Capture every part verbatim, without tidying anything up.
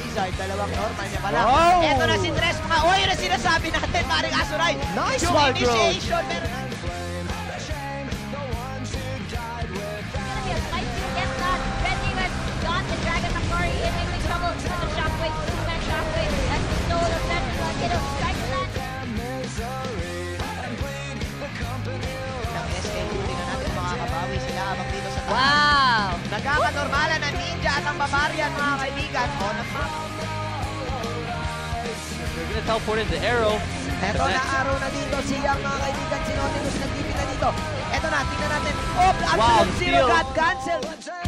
Wizard. Dalawang normal niya pala. Wow! Eto na si Tres. Mga, oh, yun ang sinasabi natin, paring Azuray. Nice yung wall initiation, meron na. Wow! Nagkakanormala ng Ninja at ang Barbarian, mga kaibigan. O, They're gonna teleport in the arrow. eto na araw na dito siyang mga kaibigan. Si Nautilus nagtipid na dito. Eto na, tingnan natin. Oh, absolute zero got cancel.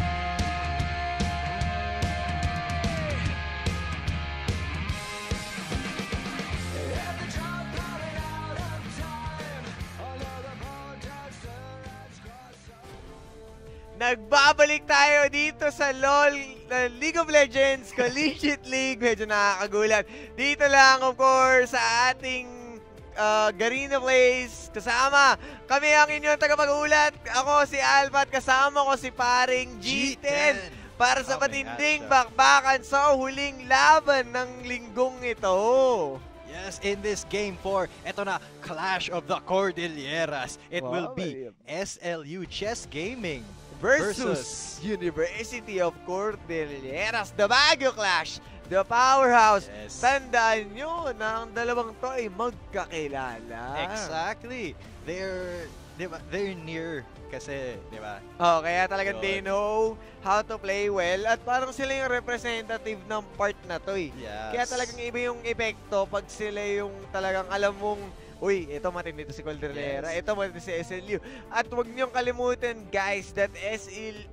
Nagbabalik tayo dito sa LOL, uh, League of Legends, Collegiate League. Medyo nakakagulat. Dito lang, of course, sa ating uh, Garena Plays. Kasama kami ang inyong tagapag-ulat. Ako si Alpha at kasama ko si paring G ten. Para sa patinding bakbakan sa huling laban ng linggong ito. Yes, in this game four, eto na, Clash of the Cordilleras. It wow, will be S L U Chess Gaming versus, versus University of Cordilleras, the Baguio Clash, the powerhouse. Yes. Tandaan nyo na ang dalawang to ay magkakilala. Exactly. They're, diba, they're near kasi, di ba? Oh, kaya talagang Yun. they know how to play well at parang sila yung representative ng part na to eh. Yes. Kaya talagang iba yung epekto pag sila yung talagang alam mong uy, ito matindi to si Cordillera, Yes. ito matindi si S L U. At huwag niyong kalimutan guys that S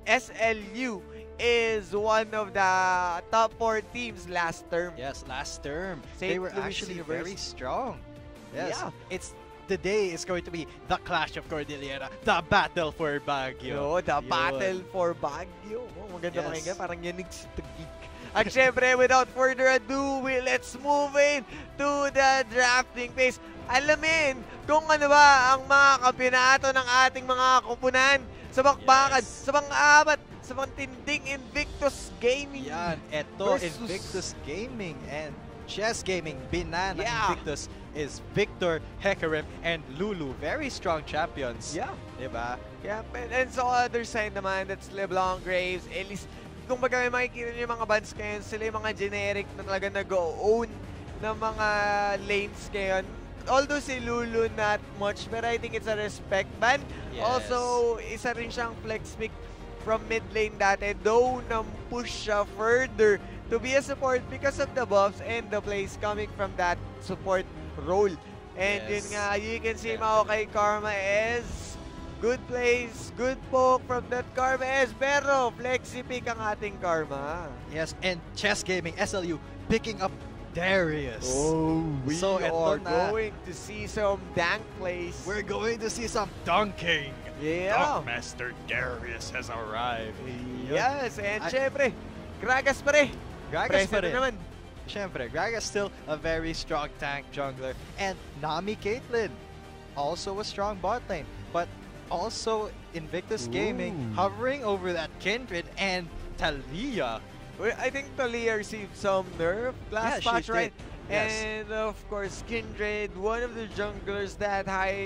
L U is one of the top four teams last term. Yes, last term. Saint They were Louis actually University. very strong. Yes. Yeah. It's today is going to be the Clash of Cordillera, the battle for Baguio. Yo, the Yun. battle for Baguio. Oh, maganda Yes. pakinggan, parang yanig si Tagig. At syempre, without further ado, we, let's move in to the drafting phase. Alamin kung ano ba ang mga kampyonato ng ating mga kupunan sa bakbakan, Yes. sa pang-apat, sa pang-tinding Invictus Gaming. Yan, eto versus- Invictus Gaming and Chess Gaming. Binana Yeah. Invictus is Victor, Hecarim, and Lulu. Very strong champions. Yeah. Diba? Yeah, and, and sa other side naman, that's LeBlanc Graves, Elise. Kung baga may makikita nyo yung mga bans ngayon, sila yung mga generic na talaga nag-own ng mga lanes ngayon. Although si Lulu not much, but I think it's a respect ban. Yes. Also, isa rin siyang flex pick from mid lane dati, though nam-push siya further to be a support because of the buffs and the plays coming from that support role. And Yes. yun nga, you can see Mao kay Karma is good plays, good poke from that Karma is, pero flexi pick ang ating Karma. Yes, and Chess Gaming, S L U, picking up Darius. Oh, we So, eto are na. going to see some dank plays. We're going to see some dunking. Yeah. Master Darius has arrived. Yes, and I- syempre, Gragas pa rin. Gragas pa Present rin. naman. Siyempre, Gragas still a very strong tank jungler. And Nami Caitlyn, also a strong bot lane. But also Invictus Gaming, Ooh. hovering over that Kindred and Talia. Well, I think Talia received some nerf last Yeah, she patch, right? did. Yes. And of course, Kindred, one of the junglers that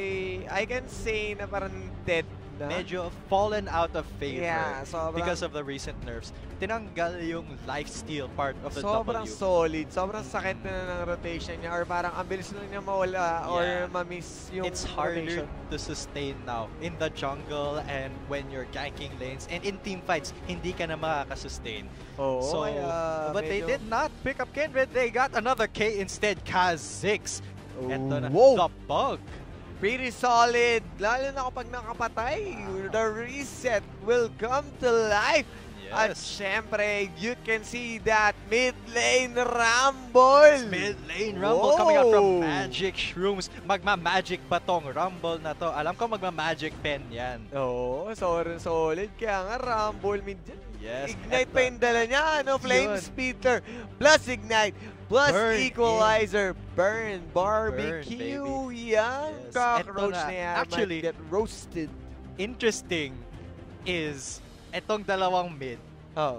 I I can say na parang dead na. Medyo fallen out of favor Yeah, sobrang- because of the recent nerfs. Tinanggal yung lifesteal part of the sobrang W. solid, sobrang sakit na ng rotation niya or parang ang bilis na niya mawala or Yeah. ma-miss yung It's harder rotation. to sustain now in the jungle and when you're ganking lanes and in team fights, hindi ka na makakasustain. Oo, So, kaya but they medyo- did not pick up Kindred. They got another K instead, Kha'Zix. Eto na, Wow. the bug. Pretty solid, lalo na kapag nakapatay, the reset will come to life. At Yes. syempre, you can see that mid lane rumble. Mid lane rumble coming out from Whoa. Magic Shrooms. Magma-magic ba tong rumble na to? Alam ko magma-magic pen yan. Oo, solid, solid. Kaya nga, rumble mid dyan. Yes. Ignite eto. pa yung dala niya, ano? Flame Yun. Speeder, plus Ignite, plus Burn Equalizer, Burn, Barbecue, baby. yan. Yes. Cockroach Eto na. na yan, Actually, might get roasted. Interesting is etong dalawang mid. Oh.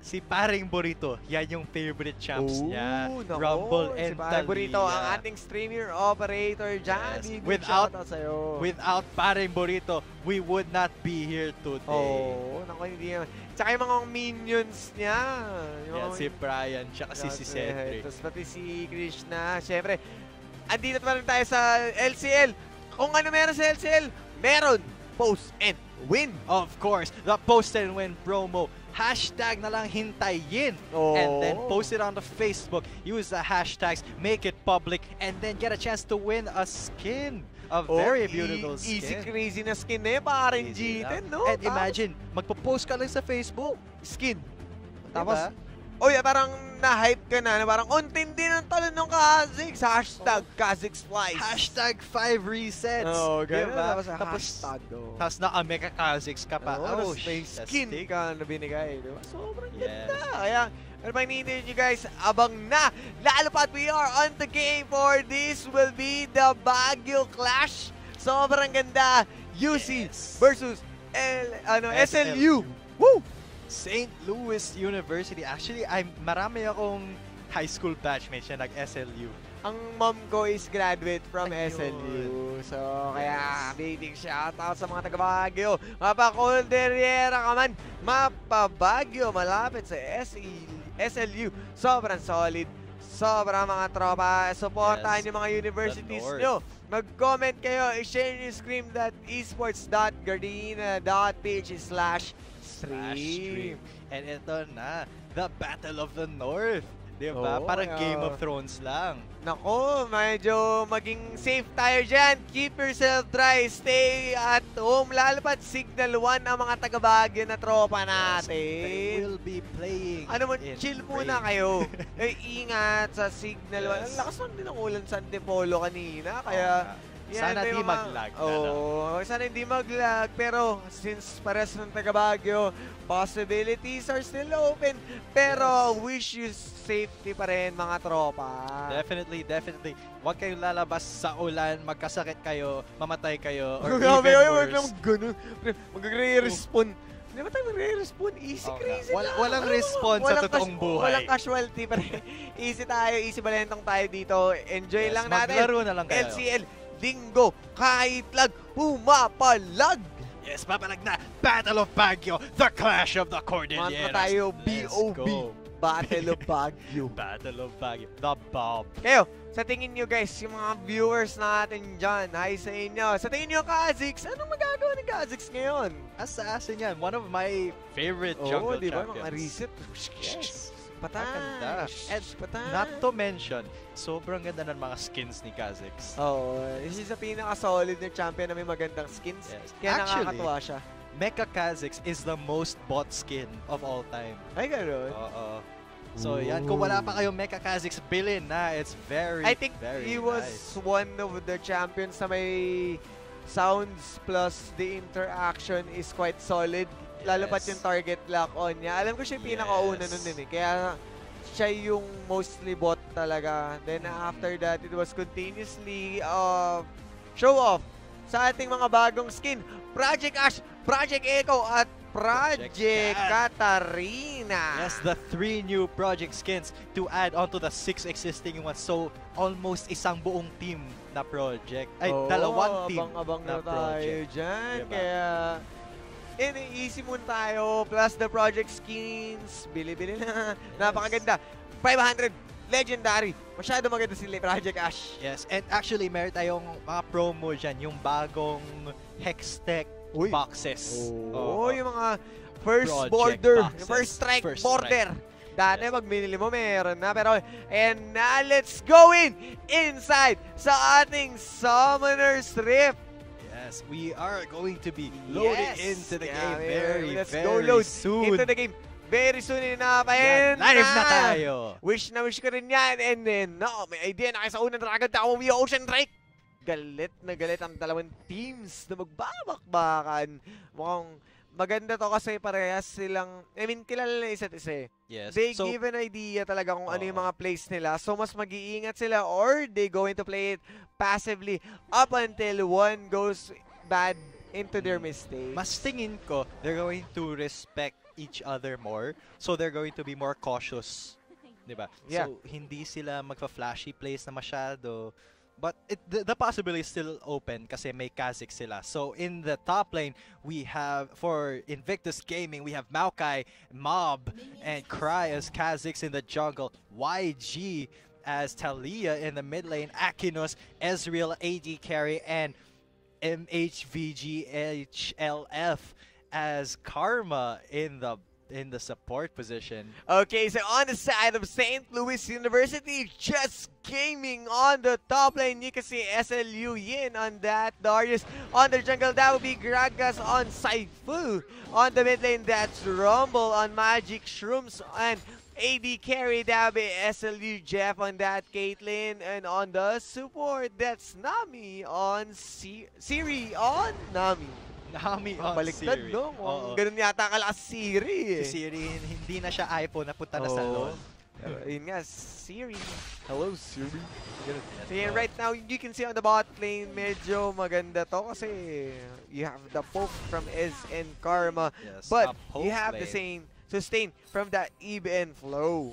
Si Paring Burrito, yan yung favorite champs Ooh, niya. nako, Rumble si and Paring Burrito, Thalia. ang ating streamer operator dyan. Yes. Big Without- shoutout sa'yo. Without Paring Burrito, we would not be here today. Oo, oh, naku, hindi naman. Tsaka yung mga minions niya. Yung Yan, mga- si Brian, tsaka si si Cedric. Tapos pati si Krishna. Siyempre, andito pa rin tayo sa L C L. Kung ano meron sa L C L, meron post and win. Of course, the post and win promo. Hashtag na lang hintayin. Oh. And then post it on the Facebook. Use the hashtags, make it public, and then get a chance to win a skin. A very Oh, beautiful e- Easy skin. crazy na skin eh, parang Easy G ten, lang. no? And Tapos, imagine, magpo-post ka lang sa Facebook. skin. Tapos, Tapos, oh yeah, parang na-hype ka na, na parang untindi ng talon ng Kha'Zix. Hashtag Kha'Zix Flies. hashtag five resets. Oh, ganun. Diba? Tapos, Tapos, hashtag, oh. tapos naka-Mecha Kha'Zix ka pa. Oh, Oh, may sh- skin astig. ka na binigay. Diba? Sobrang Yes. ganda. Kaya, ano pa hinihintay nyo guys? Abang na. Lalo pat we are on the game for this will be the Baguio Clash. Sobrang ganda. U C Yes. versus L, ano, S L U. S L U. Woo! Saint Louis University. Actually, I'm marami akong high school batchmates na nag-S L U. Ang mom ko is graduate from Ayun. S L U. So, kaya Yes. big big shoutout sa mga taga Baguio. Mapa Calderiera ka man, mapa Baguio, malapit sa S L U. Sobrang solid. Sobrang mga tropa. Supportahan Yes. yung mga universities The North. nyo. Mag-comment kayo. I-share nyo scream dot esports dot garena dot page slash Slash stream. stream. And ito na, the Battle of the North. Diba? Oo, Parang kaya- Game of Thrones lang. Nako, medyo maging safe tayo dyan. Keep yourself dry. Stay at home. Lalo pat Signal one ang mga taga-Baguio na tropa They natin. will be playing Ano mo, in chill muna rain. kayo. Eh, ingat sa Signal one. Yes. Ang lakas lang din ng ulan sa Antipolo kanina. Kaya, yan, Sana may di mga- mag-lag na Oo, lang. sana hindi mag-lag. Pero, since pares ng taga-Baguio, possibilities are still open. Pero, Yes. wish you safety pa rin, mga tropa. Definitely, definitely. Huwag kayong lalabas sa ulan, magkasakit kayo, mamatay kayo, or Grabe, even ay, wag worse. lang ganun. Pre, Magre-respond. Hindi ba tayo magre-respond? Easy, Oo crazy nga. Wala- lang. walang Ano, response sa walang totoong cas- buhay. Walang casualty pa rin. Easy tayo, easy balentong tayo dito. Enjoy Yes, lang natin. maglaro na lang kayo. L C L, linggo, kahit lag, pumapalag. Yes, papalag na. Battle of Baguio, the clash of the Manta Cordilleras. tayo, Let's B O B. go. Battle of Baguio. Battle of Baguio, the Bob. Kayo, sa tingin nyo guys, yung mga viewers natin dyan, hi sa inyo. Sa tingin nyo, Kha'Zix, anong magagawa ni Kha'Zix ngayon? Assassin yan, one of my favorite Oo, jungle di ba? champions. Mga reset. Yes. Patay. Maganda. And patay. not to mention, sobrang ganda ng mga skins ni Kha'Zix. Oo, this is a pinaka-solid na champion na may magandang skins. Yes. Kaya Actually, nakakatuwa siya. Mecha Kha'Zix is the most bought skin of all time. Ay, gano'n. Oo. So yan, kung wala pa kayong Mecha Kha'Zix, bilhin na. It's very, I think very he was nice. one of the champions na may sounds plus the interaction is quite solid. Lalo pat Yes. yung target lock on niya. Alam ko siya yung pinakauna Yes. nun din eh. Kaya siya yung mostly bot talaga. Then after that, it was continuously uh, show off sa ating mga bagong skin. Project Ash, Project Echo, at Project, Project Cat. Katarina. Yes, the three new project skins to add onto the six existing ones. So, almost isang buong team na project. Ay, Oo, dalawang team abang-abang na na tayo project. dyan. Diba? Kaya, ini-easy muna tayo. Plus the project skins. Bili-bili na. Napakaganda. five hundred. Legendary. Masyado maganda sila Project Ash. Yes, and actually, meron tayong mga promo dyan. Yung bagong Hextech Uy. boxes. Oo, Oo. yung mga first Project border. boxes. First strike First border. Dati Yes. pag binili mo, meron na. Pero, and now let's go in inside sa ating Summoner's Rift. Yes, we are going to be loading Yes. into the Yeah, game man. very, Let's very go load soon. into the game. Very soon enough. Ayan Yan, live na na. tayo. Wish na wish ko rin yan. And then, no, may idea na kayo sa unang Dragon Tower via Ocean Drake. Galit na galit ang dalawang teams na magbabakbakan. Mukhang maganda to kasi parehas silang, I mean, kilala na isa't isa eh. Yes. They so, give an idea talaga kung ano yung Oo. mga plays nila. So, mas mag-iingat sila or they going to play it passively up until one goes bad into their mistakes. Mas tingin ko, they're going to respect each other more. So they're going to be more cautious. Diba? Yeah. So hindi sila magfa-flashy plays na masyado. But it, the, the possibility is still open kasi may Kha'Zix sila. So in the top lane, we have, for Invictus Gaming, we have Maokai, Mob, and Cry as Kha'Zix in the jungle. Y G as Talia in the mid lane. Akinos, Ezreal, A D carry, and M H V G H L F as Karma in the in the support position. Okay, so on the side of Saint Louis University, just gaming on the top lane. You can see S L U Yin on that. Darius on the jungle. That would be Gragas on Saifu. On the mid lane, that's Rumble on Magic Shrooms. And A D carry, that would be S L U Jeff on that Caitlyn. And on the support, that's Nami on Si- Siri on Nami. Nami on Baliktad, Siri. no? Oo. Ganun yata kalakas Siri. Si Siri, hindi na siya iPhone, napunta na sa Oo. LoL. Pero yun nga, Siri. Hello, Siri. Yes, So yan, bro. right now, you can see on the bot lane, medyo maganda to kasi you have the poke from Ez and Karma. Yes, But a poke you have the lane. same sustain from that Eve and Flow.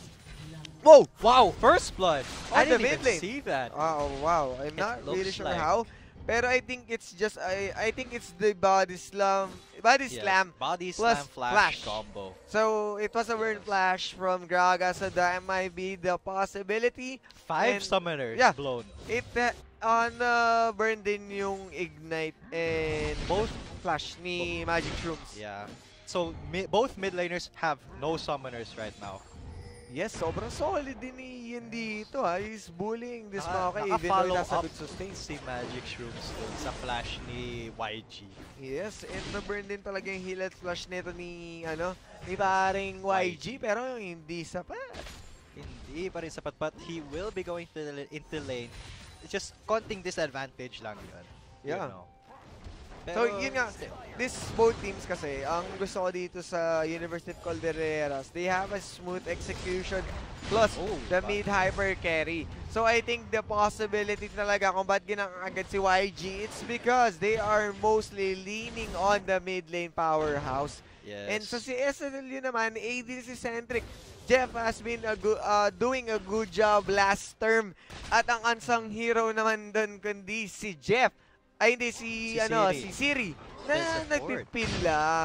Whoa! Wow, first blood! On I the didn't mid even lane. see that. Oh, wow. I'm It not really looks sure like- how. Pero I think it's just, I I think it's the body slam, body Yes, slam. body plus slam flash, flash. combo. So it was a burn flash from Graga, so that might be the possibility. Five And- summoners yeah. blown. It uh, on uh, burn din yung ignite and both flash ni Magic Shrooms. Yeah. So mi both mid laners have no summoners right now. Yes, sobrang solid din ni Ian dito ha. He's bullying this Naka- Maokai even though naka-follow he has a up good sustain. si Magic Shrooms dun sa flash ni Y G. Yes, and na-burn din talaga yung heal at flash nito ni, ano, ni paring Y G, pero hindi sapat. Hindi pa rin sapat, but he will be going to the, into lane. It's just konting disadvantage lang yun. Yeah. You know. So, Pero yun nga, still. this both teams kasi, ang gusto ko dito sa University of Caldereras, they have a smooth execution plus Oh, the ba- mid hyper carry. So, I think the possibility talaga kung ba't ginang agad si Y G, it's because they are mostly leaning on the mid lane powerhouse. Yes. And so si S L U naman, A D C-centric. Jeff has been a go- uh, doing a good job last term. At ang unsung hero naman doon kundi si Jeff. Ay, hindi, si, Si ano, Siri. si Siri. Na The support. nagpipil lang.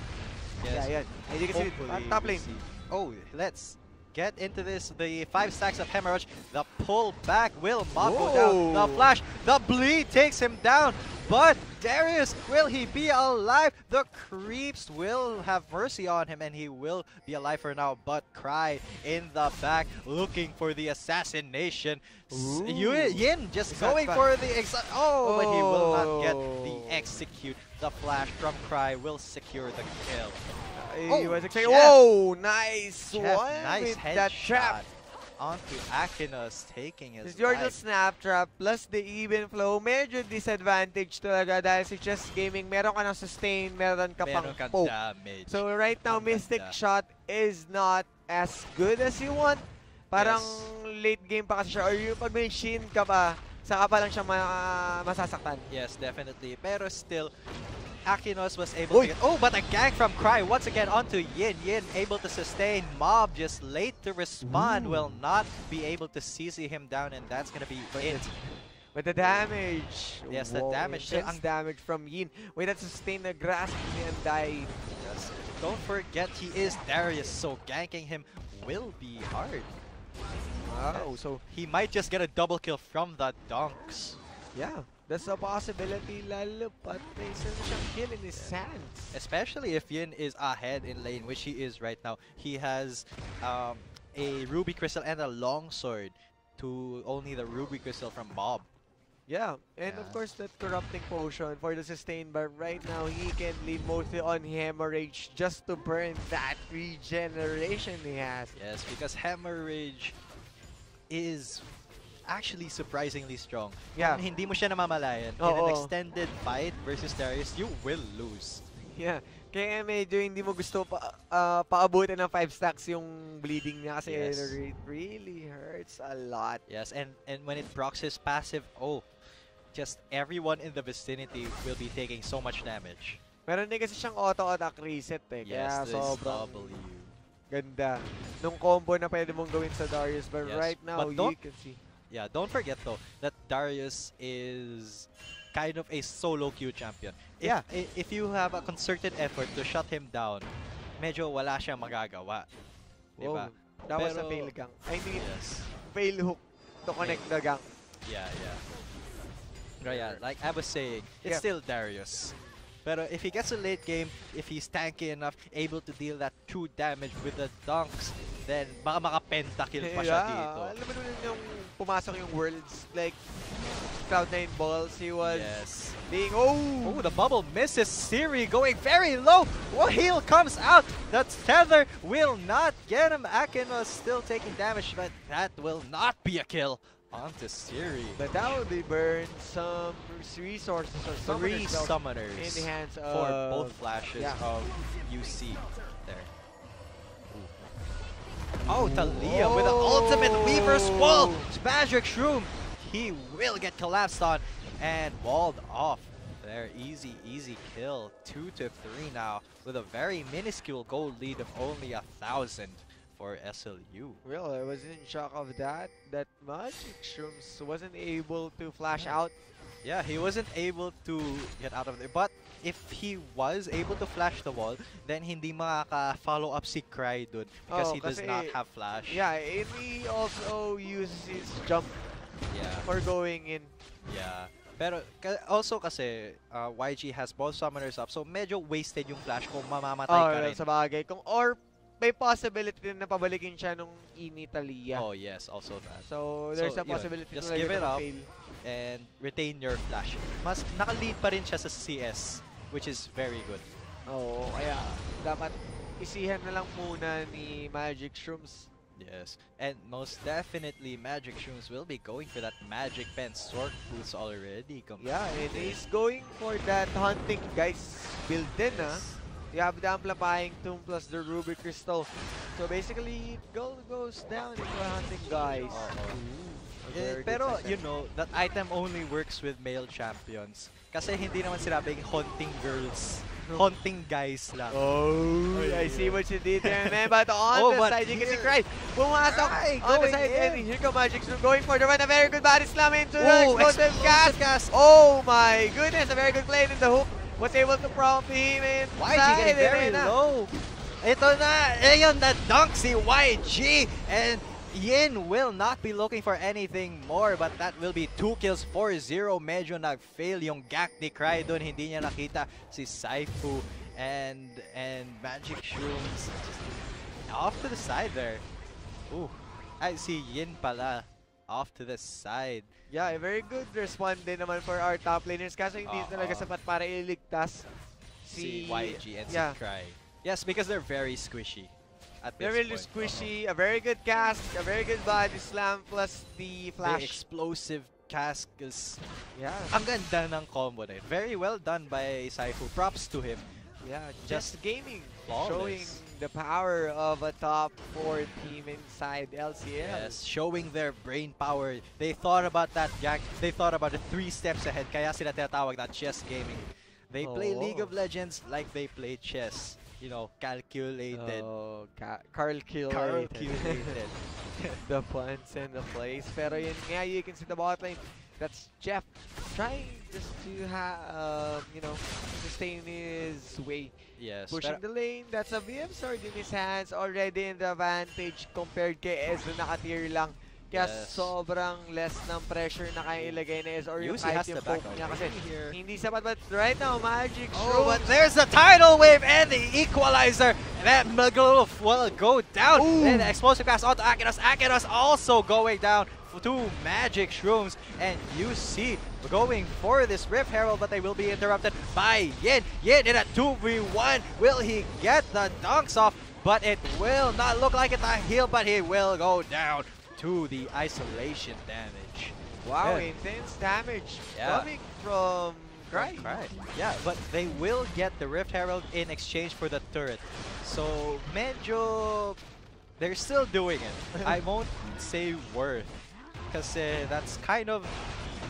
Yes. Yeah, yan. Ay, di kasi, Hopefully uh, top we lane. see- Oh, let's get into this. The five stacks of Hemorrhage. The pull back will Mob go down. The Whoa. flash. The bleed takes him down. But Darius, will he be alive? The creeps will have mercy on him and he will be alive for now. But Cry in the back looking for the assassination. S- Ooh. Yu- Yin just Is that going back? for the ex- Oh, but he will not get the Oh. execute. The flash from Cry will secure the kill. Ay, Oh, was excited. Jeff. Whoa, nice Jeff, one nice with that trap. headshot onto Akinos, taking his This Georgia life. snap trap plus the even flow, medyo disadvantage talaga dahil si Chess Gaming, meron ka ng sustain, meron ka pang Meron kang poke. damage. So right now, Ang Mystic ganda. Shot is not as good as you want. Parang Yes. late game pa kasi siya, or yung pag may Shin ka pa, saka pa lang siya ma masasaktan. Yes, definitely. Pero still, Akinos was able Uy! to get... Oh, but a gank from Cry once again onto Yin. Yin able to sustain. Mob just late to respond. Ooh. Will not be able to C C him down, and that's gonna be it. But the damage. Yes, the Whoa, damage. intense Ang- damage from Yin. With that sustain na grasp and died. Yes. Don't forget, he is Darius, so ganking him will be hard. Wow, so He might just get a double kill from the dunks. yeah, that's a possibility lalo pat may isa na siyang kill in his hands. Especially if Yin is ahead in lane, which he is right now. He has um, a Ruby Crystal and a Longsword to only the Ruby Crystal from Bob. Yeah, and of Yeah. course that corrupting potion for the sustain, but right now he can lean mostly on hemorrhage just to burn that regeneration he has. Yes, because Hemorrhage is actually surprisingly strong. Yeah. Kung hindi mo siya namamalayan, in Oo. an extended fight versus Darius, you will lose. Yeah, kaya medyo hindi mo gusto pa uh, paabutin ng five stacks yung bleeding niya kasi Yes. it really hurts a lot. Yes, and and when it procs his passive, oh, just everyone in the vicinity will be taking so much damage. Meron din kasi siyang auto-attack reset eh. Kaya Yes, this sobrang W. ganda nung combo na pwede mong gawin sa Darius. But Yes, right now, but you don't- can see. Yeah, don't forget though that Darius is kind of a solo queue champion. If, Yeah. i- If you have a concerted effort to shut him down, medyo wala siyang magagawa. Diba? Whoa, that was a Pero- fail gang. I mean, Yes. fail hook to connect the gang. Yeah, yeah. But yeah, like I was saying, it's Yeah. still Darius. Pero if he gets a late game, if he's tanky enough, able to deal that true damage with the dunks, then baka maka-pentakill pa siya dito. Alam mo nun yung pumasok yung worlds, like Cloud nine balls, he was Yes. being, oh! Oh, the bubble misses Siri going very low. Well, heal comes out. That tether will not get him. Akino's still taking damage, but that will not be a kill onto Siri. But that would be burned some resources or Three summoners summoners in the hands of for both flashes yeah. of U C there. Oh, Talia with an ultimate Weaver's Wall. Magic Shroom. He will get collapsed on and walled off. There, easy, easy kill. Two to three now with a very minuscule gold lead of only a thousand for S L U. Well, I was in shock of that. That much. Shrooms wasn't able to flash out. Yeah, he wasn't able to get out of there. But if he was able to flash the wall, then hindi makaka-follow up si Cry dun because Oh, he does kasi- not have flash. Yeah, and he also uses his jump Yeah. for going in. Yeah. Pero ka- also kasi uh, Y G has both summoners up, so medyo wasted yung flash kung mamamatay Oh, ka rin. sa bagay. Kung, or may possibility din na pabalikin siya nung Initalia. Oh yes, also that. So, there's So, a yun, possibility just talaga give it na up. fail. And retain your flash. Mas naka-lead pa rin siya sa C S, which is very good. Oo, kaya dapat isihan na lang muna ni Magic Shrooms. Yes, and most definitely Magic Shrooms will be going for that Magic Pen Sword boots already. Yeah, and he's going for that hunting guys build din, ah. You have the Amplifying Tomb plus the Ruby Crystal. So basically, it go, goes down into a hunting guys. A Eh, very good pero, second. you know, that item only works with male champions. Kasi hindi naman sinabing haunting girls. Haunting guys lang. Oh, I see what you did there, man. But on Oh, the but side, you can see here- Cry. Pumasok Cry on the going side. in. And here come Magic Stroom going for the run. A very good body slam into the Oh, explosive explosive cast. cast. Oh my goodness, a very good play in the hook. Was able to prompt him inside. Y G getting very and then, uh, low. Ito na, ayun na dunk si Y G. And Yin will not be looking for anything more, but that will be two kills, four zero. Medyo nag-fail yung gak ni Cry doon. Hindi niya nakita si Saifu and and Magic Shrooms. Off to the side there. Ooh, I see Yin pala. Off to the side. Yeah, a very good response din naman for our top laners. Kaso hindi Oo. talaga sapat para iligtas Si si... Y G and yeah. si Cry. Yes, because they're very squishy. At this Very point. squishy, a very good cast, a very good body slam plus the The flash. explosive cast is Yeah. ang ganda ng combo na yun. Very well done by Saifu. Props to him. Yeah, Just just gaming, flawless. showing the power of a top four team inside L C L. Yes, showing their brain power. They thought about that gang. They thought about it three steps ahead. Kaya sila tinatawag na chess gaming. They play Oh. League of Legends like they play chess. You know, calculated. Oh, ca Carl Kill. Calculated. The puns and the plays. Pero yun nga, you can see the bot lane. That's Jeff trying just to have, um, you know, sustain his way. Yes. Pushing pero- the lane. That's a V M sword in his hands. Already in the advantage compared kay Ez na naka-tier lang. Kaya Yes. sobrang less ng pressure na kaya ilagay na Ez or yung Yuzi kahit has yung the back poke out. niya kasi Here. hindi sapat. But right now, Magic Oh, but Shrooms. there's the tidal wave and the equalizer. And that Magloof will go down. Ooh. And the explosive pass onto Akinos. Akinos also going down to Magic Shrooms. And you see going for this Rift Herald, but they will be interrupted by Yin. Yin in a two v one. Will he get the dunks off? But it will not look like it's a heal, but he will go down to the isolation damage. Wow, Yeah. intense damage Yeah. coming from Cry. Right. Yeah, but they will get the Rift Herald in exchange for the turret. So, medyo they're still doing it. I won't say worth, kasi that's kind of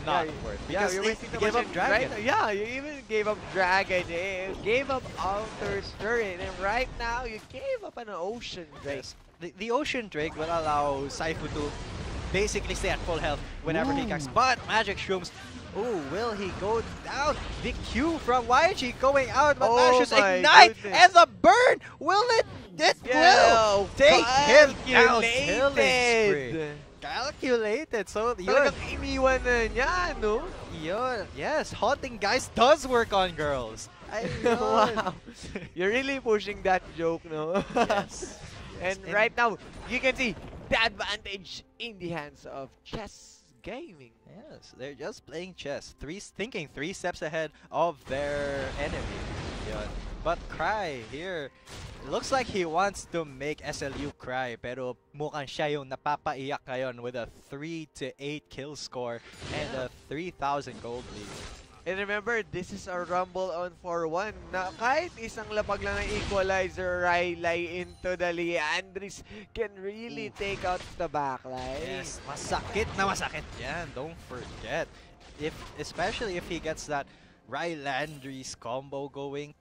not yeah, worth. Yeah, Because you're they, wasting they too gave much up in- Dragon. Right? Yeah, you even gave up Dragon. You gave up Outer Turret. And right now, you gave up an Ocean Drake. Yes. The, the Ocean Drake will allow Saifu to basically stay at full health whenever he cacks. But Magic Shrooms, ooh, will he go down? The Q from Y G going out, but Oh Mashes my ignite, goodness. and the burn, will it? It Yeah, will take him down. Killing calculated. spree. Calculated. So yun, Talagang iniwan na niya, no? yun. Yes, haunting guys does work on girls. Ayun. Wow. You're really pushing that joke, no? Yes. And And- right now, you can see the advantage in the hands of Chess Gaming. Yes, they're just playing chess. Three, thinking three steps ahead of their enemy. Yun. But Cry here, looks like he wants to make S L U cry, pero mukhang siya yung napapaiyak ngayon with a three to eight kill score and a three thousand gold lead. And remember, this is a rumble on four one na kahit isang lapag lang ng equalizer, Riley into the Leandris can really Ooh. take out the backline. Yes, masakit na masakit yan. Don't forget. If, especially if he gets that Rylandry's combo going,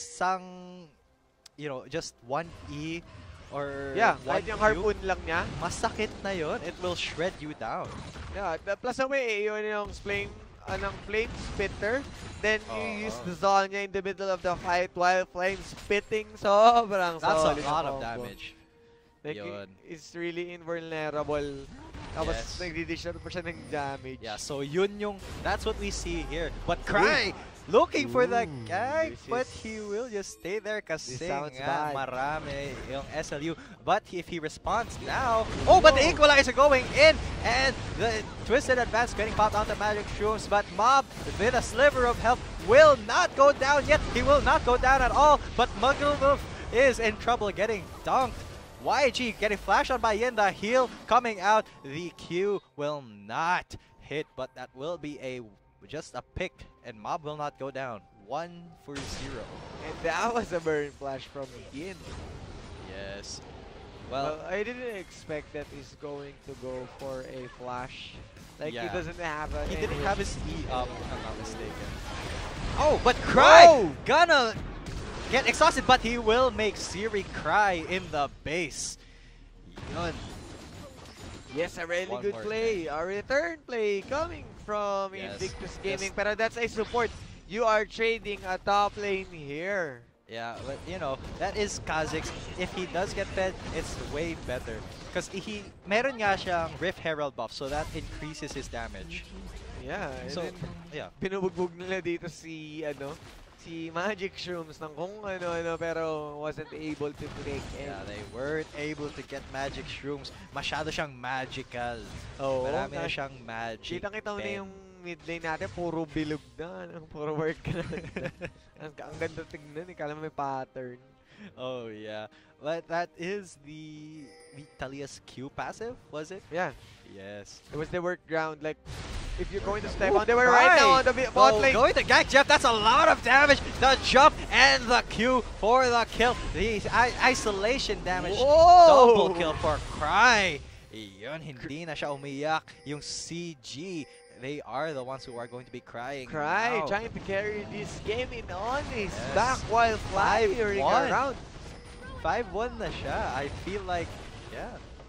isang, you know, just one E or Yeah, one kahit yung Q, harpoon lang niya. masakit na yun. It will shred you down. Yeah, the plus away, yun yung flame, anong flame spitter. Then you Oo. use the Zonya in the middle of the fight while flame spitting. Sobrang That's solid a na lot of combo. damage. Like, Yun. it's really invulnerable. Tapos Yes. nagdi-dish pa siya ng damage. Yeah, so yun yung, that's what we see here. But Cry, looking for the Ooh, gank, this but is- he will just stay there kasi sounds nga bad. marami yung S L U. But if he responds now, oh, but the equalizer going in, and the twisted advance getting popped onto Magic Shrooms, but Mob with a sliver of health will not go down yet. He will not go down at all, but Muggle is in trouble getting dunked. Y G getting flashed on by Yin, the heal coming out. The Q will not hit, but that will be a just a pick, and Mob will not go down. One for zero. And that was a burn flash from Yin. Yes. Well, Well, I didn't expect that he's going to go for a flash. Like, he Yeah. doesn't have a... he didn't any- have his E up, if I'm not mistaken. Oh, but Cry Whoa! gonna get exhausted, but he will make Siri cry in the base. Yun. Yes, a really One good more play. A return play coming from Yes. Invictus Yes. Gaming. Pero that's a support. You are trading a top lane here. Yeah, but you know, that is Kha'Zix. If he does get fed, it's way better. Because he, meron nga siyang Rift Herald buff, so that increases his damage. Yeah, and So, then yeah. binubugbog nila dito si, ano, si Magic Shrooms ng kung ano-ano pero wasn't able to break. And Yeah, they weren't able to get Magic Shrooms. Masyado siyang magical. Oo, Marami na na- siyang magic. Kita-kita mo na pen. yung mid lane natin, puro bilog na. Ano, puro work na. ang, ang ganda tignan, eh, kala mo may pattern. Oh, yeah. But that is the, the Talia's Q passive, was it? Yeah, Yes. it was the work ground. Like, if you're going to step Ooh, on, they were right now on the bi- bot Oh, lane. going to gank Jeff, that's a lot of damage. The jump and the Q for the kill. The i- isolation damage. Whoa! Double kill for Cry. Yun, hindi na siya umiyak. Yung C G, they are the ones who are going to be crying Cry, now. trying to carry this game in on his Yes. back while flying five one. around. five one na siya. I feel like, yeah.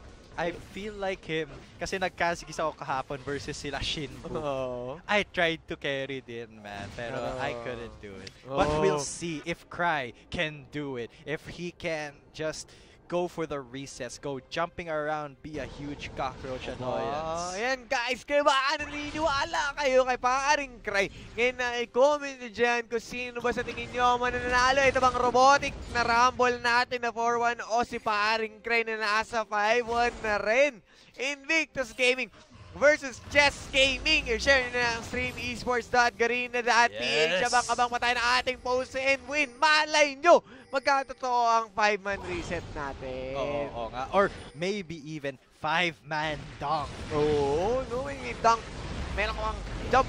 I feel like him. Kasi nagkasigis ako kahapon versus sila Shinbu. Oh. I tried to carry din, man, pero I Oh. couldn't do it. But we'll Oh. see if Cry can do it. If he can just go for the resets, go jumping around, be a huge cockroach Oh, annoyance. ayan guys, kayo ba naniniwala kayo kay Paring Cry? Ngayon na i-comment nyo dyan kung sino ba sa tingin nyo mananalo. Ito bang robotic na rumble natin na four one o si Paring Cry na nasa five one na rin? Invictus Gaming versus Chess Gaming. I-share nyo na ang stream esports dot garena dot p h. Yes. Abang-abang pa tayo ng ating post and win. Malay nyo, magkatotoo ang five man reset natin. Oo, oo nga. Or maybe even five-man dunk. Oo, no, may dunk. Meron ko ang jump.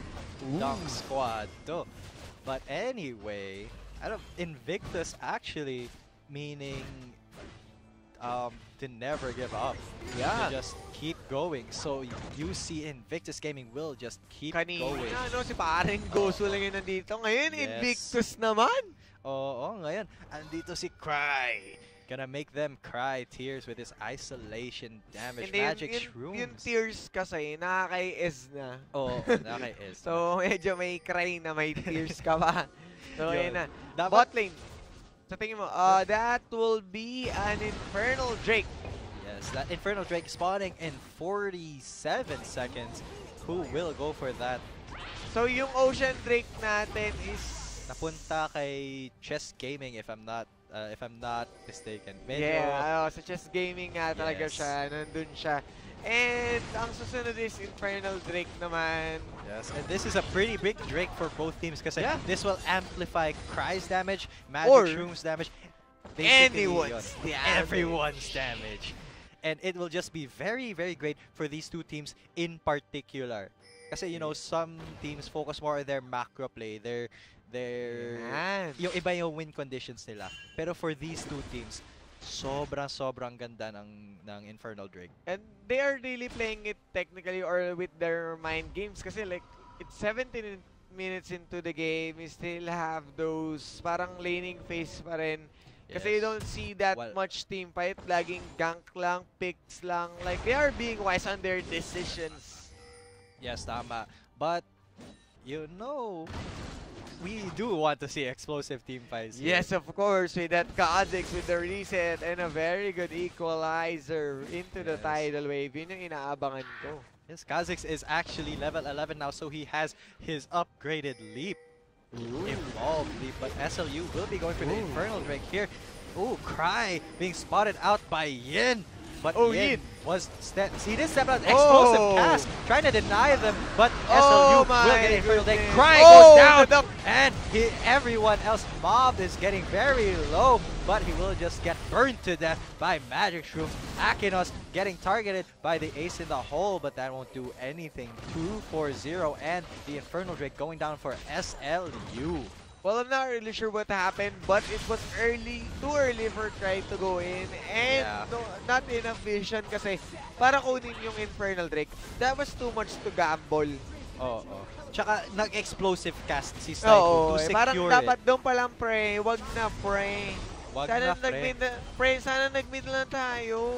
Dunk squad to. But anyway, I don't, Invictus actually, meaning um, to never give up. Yeah. To just keep going. So you see Invictus Gaming will just keep Kanina, going. no, si paring Gosu lang yun nandito. Ngayon, Yes. Invictus naman. Oo, ngayon, andito si Cry. Gonna make them cry tears with his isolation damage. Hindi, Magic yun, Shrooms. yung tears kasi, nakaka-is na. Oo, nakaka-is. So, medyo may cry na may tears ka pa. So, Yun. yun na. Dapat- Bot lane. Sa tingin mo, uh, that will be an Infernal Drake. Yes, that Infernal Drake spawning in forty-seven seconds. Who will go for that? So, yung Ocean Drake natin is... Napunta kay Chess Gaming if I'm not uh, if I'm not mistaken. Medyo, Yeah, uh, sa Chess Gaming nga talaga Yes. siya. Nandun siya. And ang susunod is Infernal Drake naman. Yes, and this is a pretty big Drake for both teams kasi Yeah. this will amplify Cry's damage, Magic Or Shroom's damage, basically Anyone's yun, damage. everyone's damage. And it will just be very, very great for these two teams in particular. Kasi, you know, some teams focus more on their macro play, their, their, Yan. yung iba yung win conditions nila. Pero for these two teams, sobrang, sobrang ganda ng, ng Infernal Drake. And they are really playing it technically or with their mind games kasi like it's seventeen minutes into the game, you still have those parang laning phase pa rin. Kasi you Yes. don't see that Well- much team fight, laging gank lang, picks lang. Like they are being wise on their decisions. Yes, tama. But, you know, we do want to see explosive team fights. here. Yes, of course, with that Kha'Zix with the reset and a very good equalizer into the Yes. tidal wave. Yun yung inaabangan ko. Yes, Kha'Zix is actually level eleven now, so he has his upgraded leap. Evolved leap, but S L U will be going for the Ooh. Infernal Drake here. Ooh, Cry being spotted out by Yin. But Oh, Yin, Yin. was step. He did step out explosive Oh. cast, trying to deny them, but Oh S L U will my get Infernal Drake. goodness. Cry Oh, goes down, the duck. and he, everyone else, Mob is getting very low, but he will just get burned to death by Magic Shroom. Akinos getting targeted by the ace in the hole, but that won't do anything. two four zero, and the Infernal Drake going down for S L U. Well, I'm not really sure what happened, but it was early, too early for Cry to go in. And Yeah. no, not enough vision kasi para kunin yung Infernal Drake, that was too much to gamble. Oo. Oh, Tsaka nag-explosive cast si Oo, Saifu to eh, parang secure dapat it. doon pa lang pre, wag na pre. Wag sana na, pre. nag-mid na, pre, sana nag-mid lang tayo.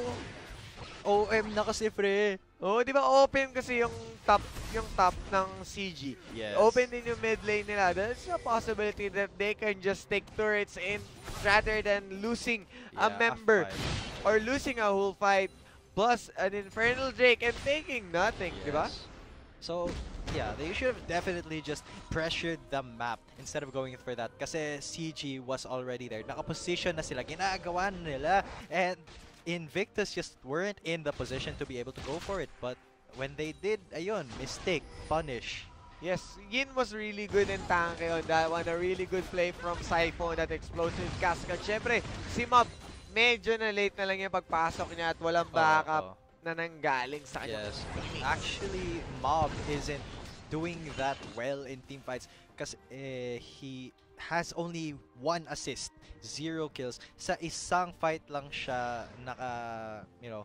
O M na kasi, pre. Oh, di ba open kasi yung top, yung top ng C G. Yes. Open din yung mid lane nila. There's a possibility that they can just take turrets in rather than losing a Yeah, member fight. or losing a whole fight plus an Infernal Drake and taking nothing, di ba? Yes. So, yeah, they should have definitely just pressured the map instead of going for that. Kasi C G was already there. Nakaposition na sila. Ginagawa na nila. And Invictus just weren't in the position to be able to go for it. But when they did, ayun, mistake, punish. Yes, Yin was really good in tanke on that one. A really good play from Saifu on that explosive cascade. Siyempre, si Mob, medyo na late na lang yung pagpasok niya at walang backup Oo. na nanggaling sa kanya. Yes. Actually, Mob isn't doing that well in team fights because uh, he has only one assist, zero kills. Sa isang fight lang siya naka, you know,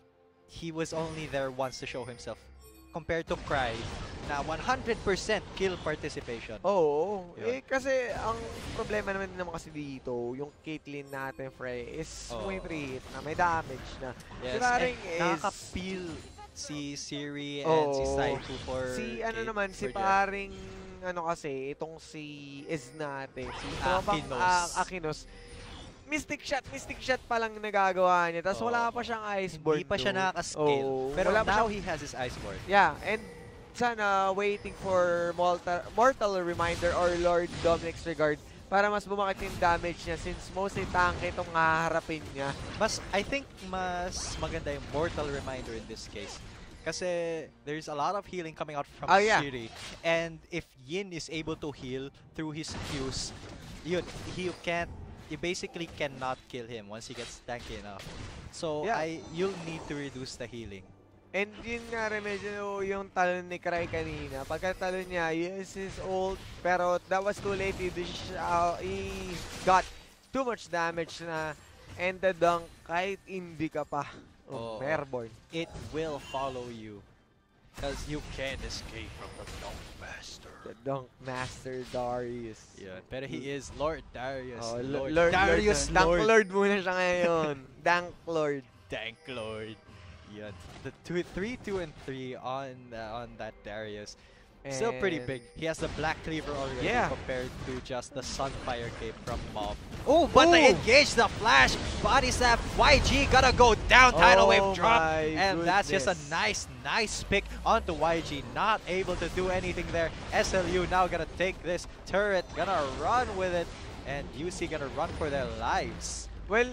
he was only there once to show himself. Compared to Cry, na one hundred percent kill participation. Oo. Yun. Eh, kasi ang problema naman naman kasi dito, yung Caitlyn natin, Frey, is Oo. may hit na, may damage na. Yes, Si Raring and is... nakaka-peel si Siri and Oo. si Saifu for Si ano Kate- naman, si for Jet. paring ano kasi, itong si Iz natin, si Tropang Akinos. ah, Akinos, mystic shot, mystic shot pa lang nagagawa niya. Tapos Oo. wala pa siyang Iceborne. Hindi pa siya doon. nakaka-scale. Oo. Pero Wala pa now siyang- he has his Iceborne. Yeah, and sana waiting for Mortal, Mortal Reminder or Lord Dominic's Regard para mas bumakit yung damage niya since mostly tank itong haharapin niya. Mas, I think mas maganda yung Mortal Reminder in this case. Kasi there's a lot of healing coming out from Oh, yeah. Siri. And if Yin is able to heal through his Qs, yun, he can't, you basically cannot kill him once he gets tanky enough. So, Yeah. I you'll need to reduce the healing. And yun nga rin medyo yung talon ni Cry kanina. Pagka talon niya, yes, is old. Pero that was too late. He, dish, uh, he got too much damage na and the dunk kahit hindi ka pa. Oh, Oh, airborne. it will follow you. Because you can't escape from the Dunk Master. The dunk master Darius. Yeah, pero he is Lord Darius. Oh, Lord, Lord, Darius Lord. Dunk Lord. Lord muna siya ngayon. Dunk Lord. Dank Lord. Yeah, the two, three, two, and three on uh, on that Darius. Still pretty And- big. He has the Black Cleaver already Yeah. compared to just the Sunfire Cape from Mob. Oh, but they Ooh. engage the Flash. Body Slap. Y G gotta go down. Tidal Oh Wave drop. my And that's just a goodness. nice, nice pick onto Y G. Not able to do anything there. S L U now gonna take this turret. Gonna run with it. And U C gonna run for their lives. Well,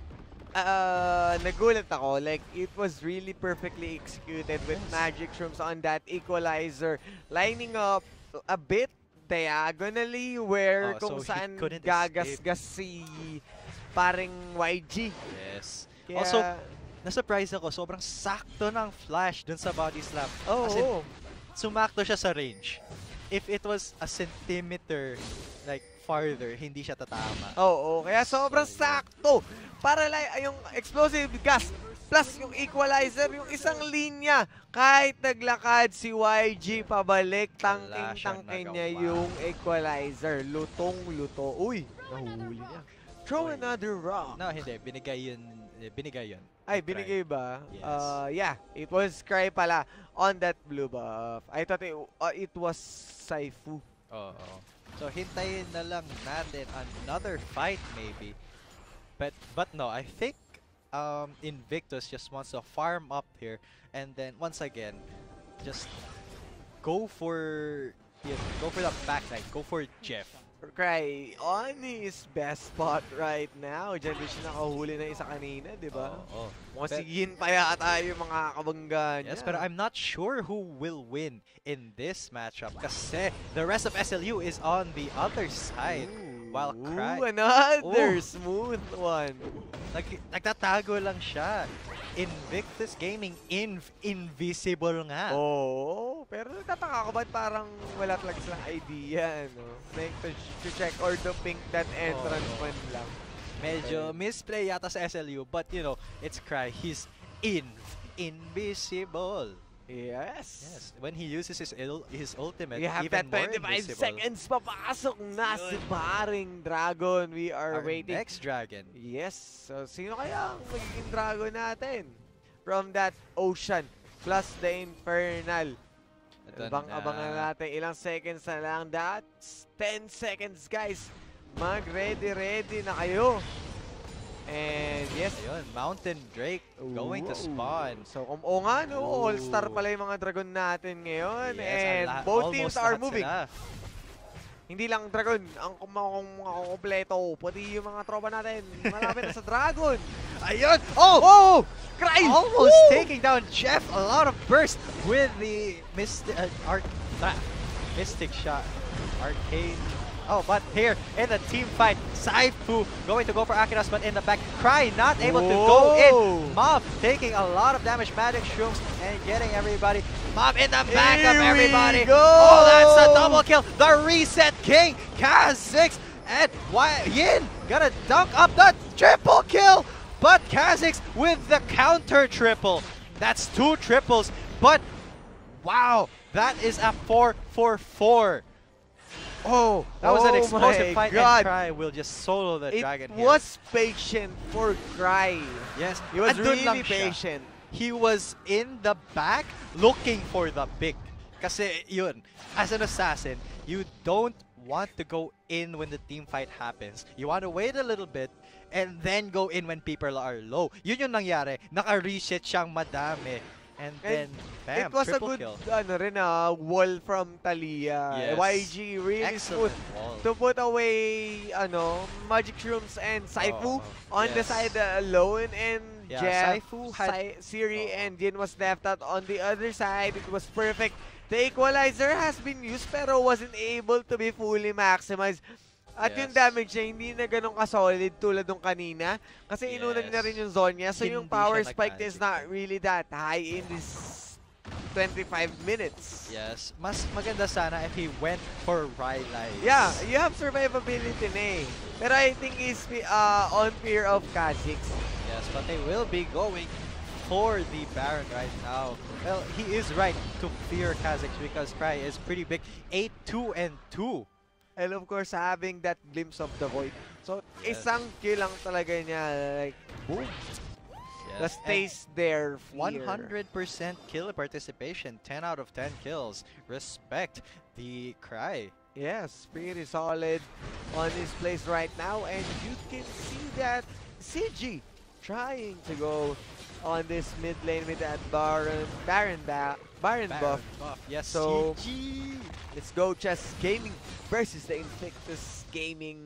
uh, nagulat ako. Like, it was really perfectly executed with magic shrooms on that equalizer. Lining up a bit diagonally where Oh, so kung he saan couldn't gagasgas si paring Y G. Yes. Kaya, Also, na-surprise ako. Sobrang sakto ng flash dun sa body slap. oh, As in, oh. sumakto siya sa range. If it was a centimeter like farther, hindi siya tatama. Oo, kaya sobrang sakto. Para like, yung explosive gas plus yung equalizer, yung isang linya. Kahit naglakad si Y G pabalik, Wala siyang tangking-tangke niya nagawa. yung equalizer. Lutong-luto. Uy, nahuli niya. Throw Uy. another rock. No, hindi. Binigay yun. eh, Binigay yun. Ay, Cry. binigay ba? Yes. Uh, yeah, it was Cry pala on that blue buff. I thought it, uh, it was Saifu. Oo. So, hintayin na lang natin another fight maybe. But but no, I think um, Invictus just wants to farm up here and then once again, just go for you know, go for the backside, go for Jeff. Cry on his best spot right now. Diyan din siya nakahuli na isa kanina, di ba? Oo. Mukhang But- si Yin pa yata yung mga kabangga niya. Yes, but I'm not sure who will win in this matchup kasi the rest of S L U is on the other side. Ooh, while Cry- ooh, another Ooh. smooth one. Nag nagtatago lang siya. Invictus Gaming inv invisible nga. Oo, pero nagtataka ko ba't parang wala talaga silang idea, no? Like, to, to check or to pink that entrance Oo. man lang. Medyo misplay yata sa S L U, but you know, it's Cry. He's inv invisible. Yes. Yes, when he uses his il his ultimate, We have even that more twenty-five invisible. seconds papasok na si paring Dragon. We are Our waiting. next dragon. Yes. So, sino kaya ang magiging dragon natin? From that ocean plus the infernal. Ito Abang-abangan na. natin. Ilang seconds na lang. That's ten seconds, guys. Mag-ready-ready na kayo. And yes. Ayun, Mountain Drake going to Ooh. spawn. So, kung oo nga, no, Ooh. all-star pala yung mga dragon natin ngayon. Yes, and ang lahat- both almost teams are lahat moving. sila. Hindi lang dragon ang kum- kum- kumpleto, pati yung mga tropa natin malapit na sa dragon. Ayun! Oh! Oh! Cry! Almost Woo! taking down Jeff. A lot of burst with the Mystic uh, Arc ah, Mystic shot. Arcane. Oh, but here in the team fight, Saifu going to go for Akinas, but in the back, Cry not able to go in. Whoa! Mob taking a lot of damage, magic shrooms, and getting everybody. Mob in the back of Here we everybody. go! Oh, that's a double kill. The reset king, Kaz six, and Wy- Yin gonna dunk up the triple kill. But Kha'Zix with the counter triple. That's two triples. But wow, that is a four four four. Oh, that was an Oh explosive my fight, God. and Cry will just solo the It dragon was patient for Cry. here. Yes, He was andun lang really siya. patient. He was in the back looking for the pick. Kasi yun, as an assassin, you don't want to go in when the team fight happens. You want to wait a little bit and then go in when people are low. Yun yung nangyari. Naka-reset siyang madami. And then, bam, It was a triple good kill. ano rin ah, wall from Talia. Yes. Y G really Excellent smooth wall. to put away ano magic shrooms and Saifu Oo. on the Yes. side alone, and Yeah, Jeff, Saifu had- Sai- Siri, Oo. and Jin was left out on the other side. It was perfect. The equalizer has been used pero wasn't able to be fully maximized. At yung Yes. damage niya, hindi na ganun ka-solid tulad nung kanina. Kasi inuna niya na Yes. rin yung zone niya. So yung Hindi power siya spike is nag-magic. not really that high in this twenty-five minutes. Yes, mas maganda sana if he went for Rylai's. Yeah, you have survivability na eh. Pero I think he's uh, on fear of Kha'Zix. Yes, but they will be going for the Baron right now. Well, he is right to fear Kha'Zix because Cry is pretty big. eight two and two. And of course, having that glimpse of the void. So, Yes. isang kill lang talaga niya. Like, boom. Yes. Just stays there. one hundred percent kill participation. ten out of ten kills. Respect the Cry. Yes, pretty solid on this place right now. And you can see that C G trying to go on this mid lane with that Baron, Baron, ba Baron, Baron buff. buff. Yes, So, C G. Let's go Chess Gaming versus the Invictus Gaming.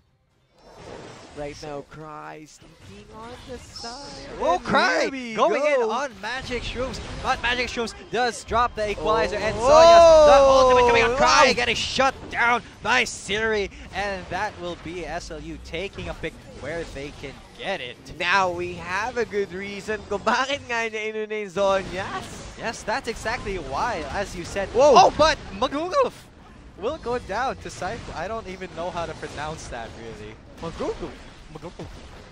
Right now, Cry sneaking on the side. Oh, And Cry here we going in go. on Magic Shrooms, but Magic Shrooms does drop the equalizer, Oh. and Sonya's the ultimate coming on. Cry Wow. getting shut down by Siri, and that will be S L U taking a pick where they can get it. Now we have a good reason kung bakit nga niya inuna yung Zonyas. Yes, that's exactly why, as you said. Whoa. Oh, but Magugulf will go down to Cypher. I don't even know how to pronounce that, really. Magugulf. Magugulf.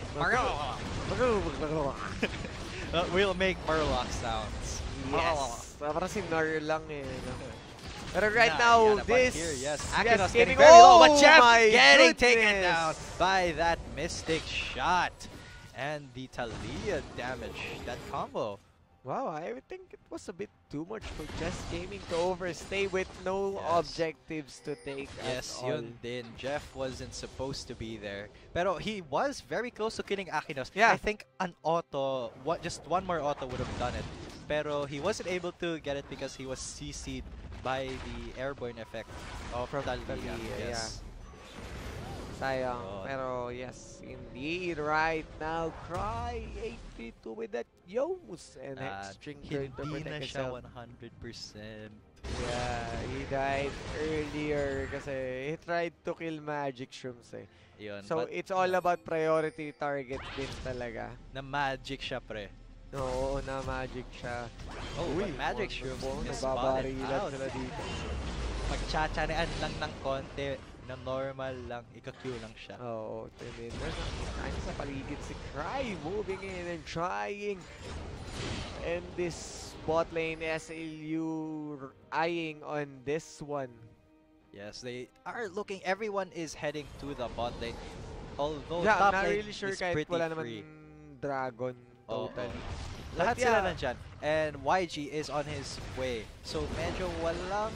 Magugulf. Uh, we'll make Murloc sounds. Yes. Parang si Nar lang eh. no? Pero right Nah, now, yeah, but this... here, yes, yes, Akinos getting gaming- very low, oh but Jeff my getting taken goodness. down by that Mystic shot. And the Talia damage, that combo. Wow, I would think it was a bit too much for Chess Gaming to overstay with no Yes. objectives to take Yes, at all. yun din. Jeff wasn't supposed to be there. Pero he was very close to killing Akinos. Yeah. I think an auto, what, just one more auto would have done it. Pero he wasn't able to get it because he was C C'd by the airborne effect of From Talia. Talia, Yes. Sayang. Oh. Pero yes, indeed, right now, Cry eighty-two with that Yos and Uh, Hexstring trying to hindi na protect siya himself. one hundred percent. Yeah, he died earlier kasi he tried to kill Magic Shrooms eh. Yun, So but, it's all yeah, about priority target din talaga. na magic siya, pre. Oo, na Magic siya. Oh, Uy, but Magic wag- Shrooms wag- is nagbabarilan spotted out. sila dito. Pagchachanean lang ng konti, na normal lang, ika-Q lang siya. Oo, timin na. Nakita sa paligid si Cry moving in and trying. And this bot lane S L U eyeing on this one. Yes, they are looking, everyone is heading to the bot lane. Although Yeah, top I'm not lane really sure is kahit pretty wala naman free. Dragon Oo. totally. Lahat But sila yeah. nandyan. And Y G is on his way. So medyo walang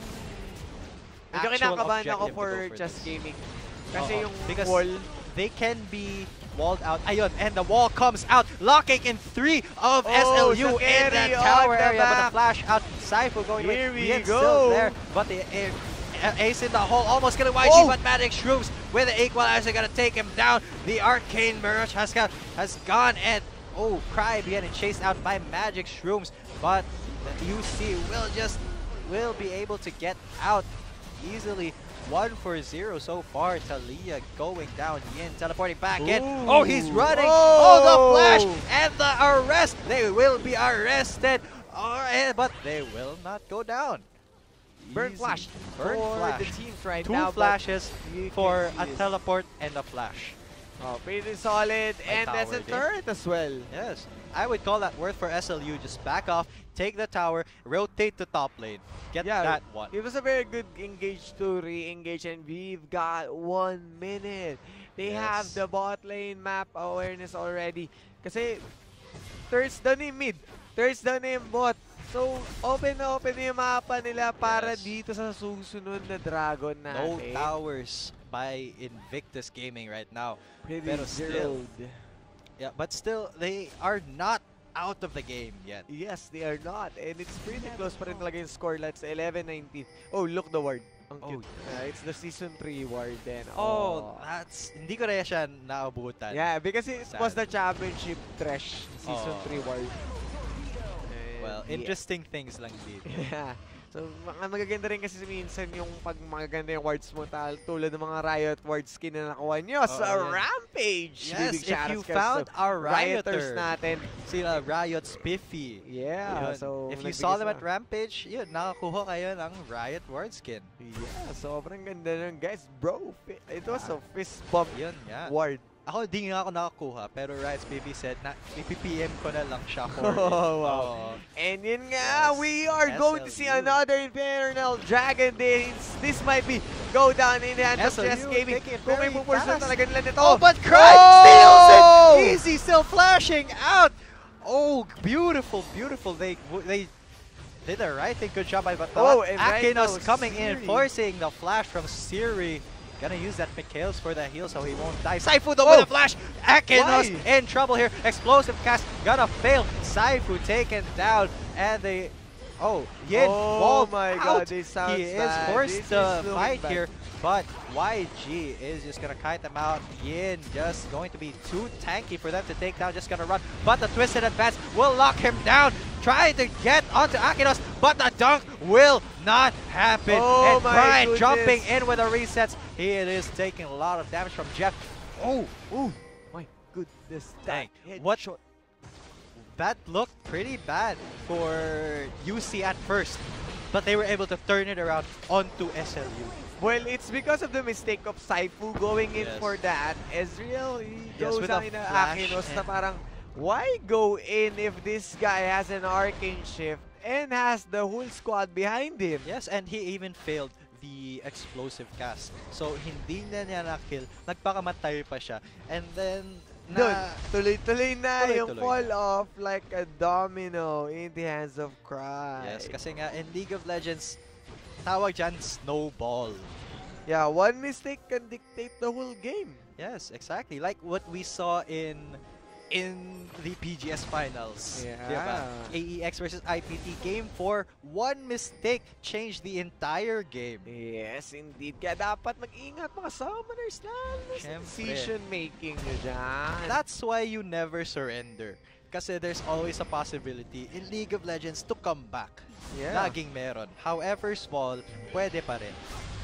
Medyo actual kinakabahan ako objective to for go for Just this. Gaming. Kasi Oo, yung because wall, they can be walled out. Ayun, and the wall comes out, locking in three of Oh, S L U sa in carry that on tower the area. But back. the flash out, Cypher going away. Here we Ian's go. still there, but the uh, ace in the hole, almost getting Y G, Oh. but Magic Shrooms with the equalizer gonna take him down. The Arcane Mirage has got, has gone, and oh, Cry being chased out by Magic Shrooms, but the U C will just will be able to get out easily. One for zero so far. Talia going down. Yin teleporting back in. Oh, he's running. Oh, the flash and the arrest. They will be arrested. Oh, eh, but they will not go down. burn Easy. flash Burn for flash. the teams right Two now. but flashes you can for see a this. teleport and a flash. Oh, pretty solid. May And that's a tower din. turret as well. Yes. I would call that worth for S L U. Just back off, take the tower, rotate to top lane. Get Yeah, that one. It was a very good engage to re-engage, and we've got one minute. They have Yes. the bot lane map awareness already. Kasi thirds down yung mid, thirds down na yung bot. So, open na open na yung mapa nila para Yes. dito sa susunod na dragon No natin. towers by Invictus Gaming right now. Pretty Pero still, drilled. yeah, but still, they are not out of the game yet. Yes, they are not. And it's pretty close pa rin talaga yung score. That's eleven nineteen. Oh, look the ward. Ang Oh, cute. Uh, it's the season three ward then. Oh, that's hindi ko na siya naabutan. Yeah, because it was Sad. the championship trash season Oh. three ward. And Well, yeah. interesting things lang dito. Yeah. So, mga magaganda rin kasi minsan yung pag magaganda yung wards mo, tal tulad ng mga Riot ward skin na nakuha nyo Oh, sa yeah. Rampage. Yes, Big if shoutouts you ka found sa our Rioters Rioter, natin. sila Riot Spiffy. Yeah, Yun. so if you nagbigay saw them sila. at Rampage, yun, nakakuha kayo ng Riot Ward skin. Yeah, sobrang ganda nun, guys. Bro, fi- it was a fist bump Yun nga. ward. Ako, di nga ako nakakuha, pero Riot Spiffy said na i-P M ko na lang siya for Oh, it. wow. Oo. And yun nga, Yes. we are going to see S L U. another Infernal Dragon. This, this might be go down in the hands of S L U Chess Gaming. taking it Kung may very pupursue fast. talaga nila nito. Oh, but Craig Oh! steals it! Easy still flashing out! Oh, beautiful, beautiful. They they did the right thing. Good job by Batot. Oh, and right Akinos now, coming in, Siri. forcing the flash from Siri. Gonna use that Mikhails for the heal so he won't die. Saifu though Oh. with a flash. Akinos Why? in trouble here. Explosive cast gonna fail. Saifu taken down, and they. Oh, Yin Oh walled my out. god, this sounds He is bad. forced This to is looking fight bad. here, but Y G is just gonna kite them out. Yin just going to be too tanky for them to take down, just gonna run. But the twisted advance will lock him down. Trying to get onto Akinos, but the dunk will not happen. Oh and my Brian goodness. jumping in with the resets. He is taking a lot of damage from Jeff. Oh, Oh my goodness. dang. That What? headshot. That looked pretty bad for U C at first, but they were able to turn it around onto S L U. Well, it's because of the mistake of Saifu going in Yes. for that. Ezreal, he Yes, goes with down a in a flash Akinos na and- parang, why go in if this guy has an arcane shift and has the whole squad behind him? Yes, and he even failed the explosive cast. So, hindi na niya na-kill. Nagpakamatay pa siya. And then, Doon, na... tuloy-tuloy na yung Tuloy-tuloy fall na. off like a domino in the hands of Cry. Yes, kasi nga, in League of Legends, tawag dyan, snowball. Yeah, one mistake can dictate the whole game. Yes, exactly. Like what we saw in in the P G S finals. Yeah. Diba? A E X versus I P T game four, one mistake changed the entire game. Yes, indeed. Kaya dapat mag-ingat mga summoners lalo sa Syempre. decision making nyo dyan. That's why you never surrender. Kasi there's always a possibility in League of Legends to come back. Yeah. Laging meron. However small, pwede pa rin.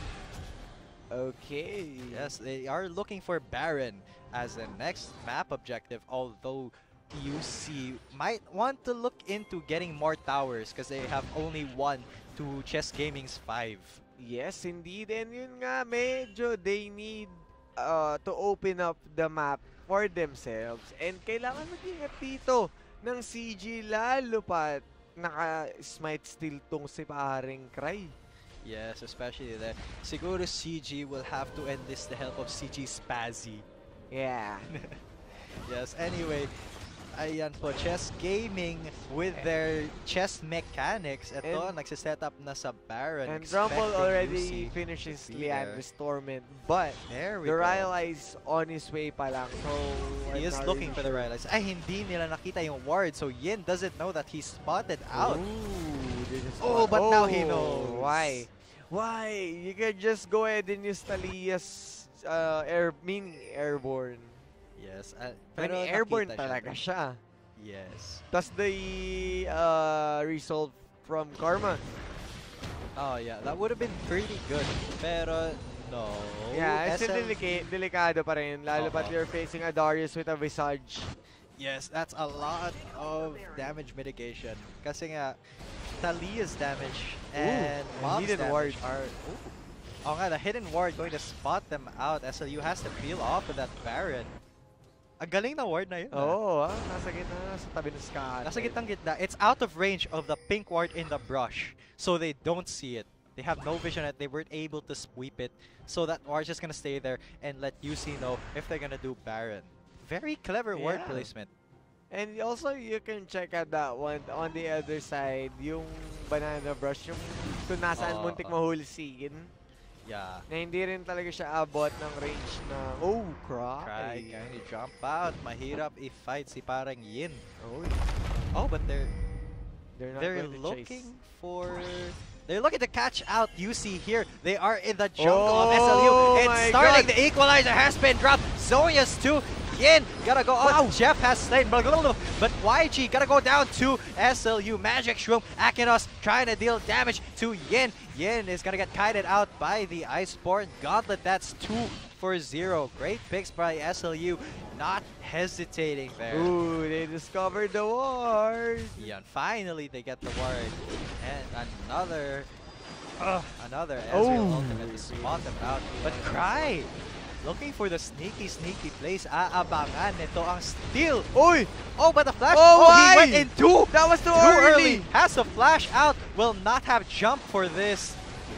Okay. Yes, they are looking for Baron as the next map objective, although U C might want to look into getting more towers because they have only one to Chess Gaming's five. Yes, indeed. And yun nga, medyo they need uh, to open up the map for themselves. And kailangan mag-ingat dito ng C G lalo pa naka-smite still tong si paring Cry. Yes, especially there. Siguro C G will have to enlist the help of C G Spazzy. Yeah. Yes, anyway, ayan po, Chess Gaming with their chess mechanics. Ito, And- nagsiset up na sa Baron. And Rumble expecting already U C finishes to be there. Leandra's Torment, but There we the go. Rylai's on his way pa lang, so He I'm is not looking really for the sure. Rylai's. Ay, hindi nila nakita yung ward, so Yin doesn't know that he's spotted out. Ooh, this is Oh, fun. but now he Oh, knows. Why? Why? You can just go ahead and use Talia's uh, air mini airborne. Yes. Uh, Pero pero airborne nakita siya talaga doon. siya. Yes. Plus the uh, result from Karma. Oh, yeah. That would have been pretty good. Pero, no. Yeah, it's S still L delica delikado pa rin. Lalo pat Oo. you're facing a Darius with a Visage. Yes, that's a lot of damage mitigation. Kasi nga, Talia's damage and Ooh, Mom's hidden damage ward. are... Ooh. Oh nga, the hidden ward going to spot them out. S L U has to peel off with that Baron. Ang galing na ward na yun. ah. Oo, oh, ah, nasa gitna, nasa tabi ng sky. Nasa gitnang gitna. It's out of range of the pink ward in the brush. So they don't see it. They have no vision on it. They weren't able to sweep it. So that ward's just gonna stay there and let U C know if they're gonna do Baron. Very clever ward Yeah. placement. And also, you can check out that one on the other side, yung banana brush, yung kung nasaan Oo, muntik oo. mahuli si Ian, Yeah. na hindi rin talaga siya abot ng range na, oh, Cry, cry. can you jump out? Mahirap i-fight si parang Yin. Oh, Oh, but they're they're not they're going to looking chase. for they're looking to catch out U C here. They are in the jungle of S L U. Oh And my starting God. the equalizer has been dropped. Zonia's too. Yin gotta go. Oh, Jeff has slain. But Y G gotta go down to S L U. Magic Shroom. Akinos trying to deal damage to Yin. Yin is gonna get kited out by the Iceborne Gauntlet. That's two for zero. Great picks by S L U. Not hesitating there. Ooh, they discovered the ward. Yeah, and finally they get the ward. And another, uh, another Oh. Ezreal ultimate to spot them out. But Cry, looking for the sneaky, sneaky place. Aabangan nito ang steal. Uy! Oh, but the flash. Oh, oh why? he went in two. That was too, Too early. early. Has a flash out. Will not have jump for this.